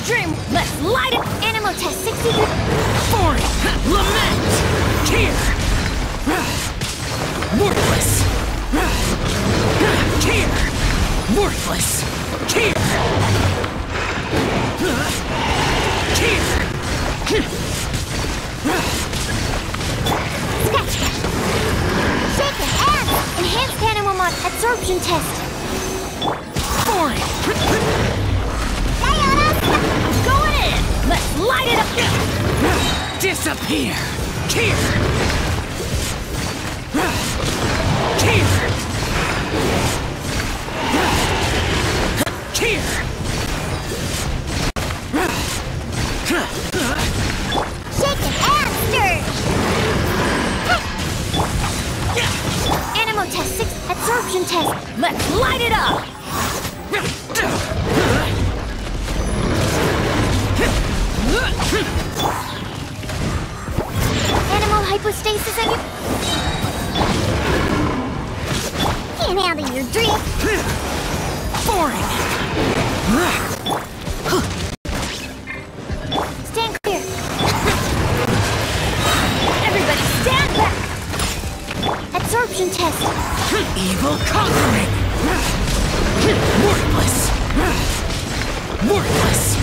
dream. Let's light it. Animal test 63. Foreign! Lament! Tear! Worthless! Tear! Worthless! Tear! Tear! Scratch. Shake your hands. Enhanced animal mod absorption test. Foreign! Going in. Let's light it up. Disappear! Tear! Tear! Tear! Shake your hands, Sturge. Animal test 6 absorption test. Let's light it up. Animal hypostasis and can't handle your dream. Foreign! Stand clear. Everybody stand back. Absorption test. Evil conquering! Worthless! Worthless!